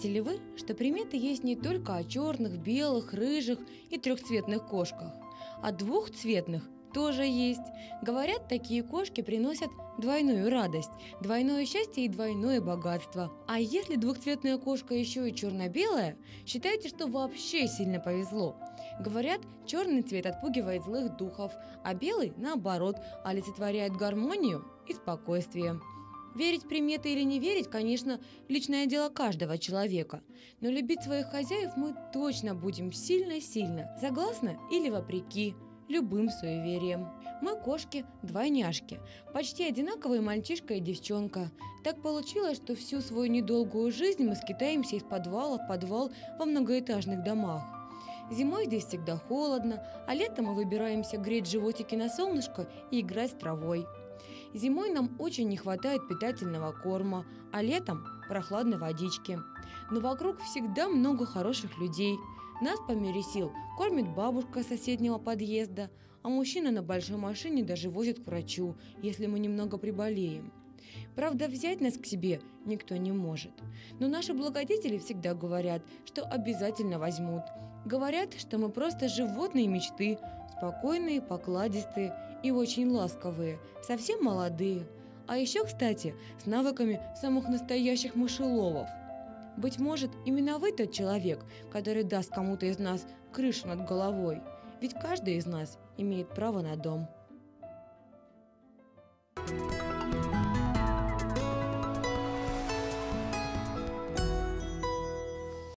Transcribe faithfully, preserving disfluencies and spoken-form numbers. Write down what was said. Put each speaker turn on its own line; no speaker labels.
Знаете ли вы, что приметы есть не только о черных, белых, рыжих и трехцветных кошках, а двухцветных тоже есть. Говорят, такие кошки приносят двойную радость, двойное счастье и двойное богатство. А если двухцветная кошка еще и черно-белая, считайте, что вообще сильно повезло. Говорят, черный цвет отпугивает злых духов, а белый, наоборот, олицетворяет гармонию и спокойствие. Верить в приметы или не верить, конечно, личное дело каждого человека, но любить своих хозяев мы точно будем сильно-сильно, согласно или вопреки любым суевериям. Мы кошки-двойняшки, почти одинаковые мальчишка и девчонка. Так получилось, что всю свою недолгую жизнь мы скитаемся из подвала в подвал во многоэтажных домах. Зимой здесь всегда холодно, а летом мы выбираемся греть животики на солнышко и играть с травой. Зимой нам очень не хватает питательного корма, а летом – прохладной водички. Но вокруг всегда много хороших людей. Нас по мере сил кормит бабушка соседнего подъезда, а мужчина на большой машине даже возит к врачу, если мы немного приболеем. Правда, взять нас к себе никто не может. Но наши благодетели всегда говорят, что обязательно возьмут. Говорят, что мы просто животные мечты, спокойные, покладистые и очень ласковые, совсем молодые. А еще, кстати, с навыками самых настоящих мышеловов. Быть может, именно вы тот человек, который даст кому-то из нас крышу над головой. Ведь каждый из нас имеет право на дом.